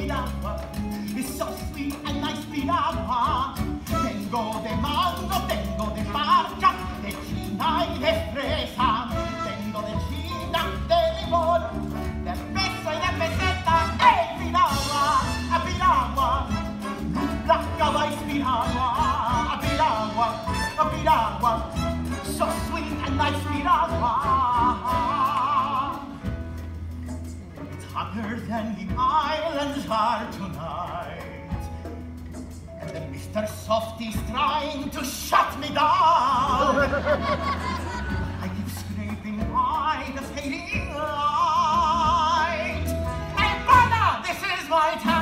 piragua. It's so sweet and nice piragua. Tengo de mango, tengo de parcha, de china y de fresa. Tengo de china, de limón, de pesa y de peseta. ¡Hey, piragua! ¡A piragua! Nunca vais piragua! ¡A piragua! ¡A piragua! So sweet and nice piragua. It's hotter than the islands are tonight. And Mr. Softy's trying to shut me down. I keep scraping by the fading light. Hey, brother, this is my town.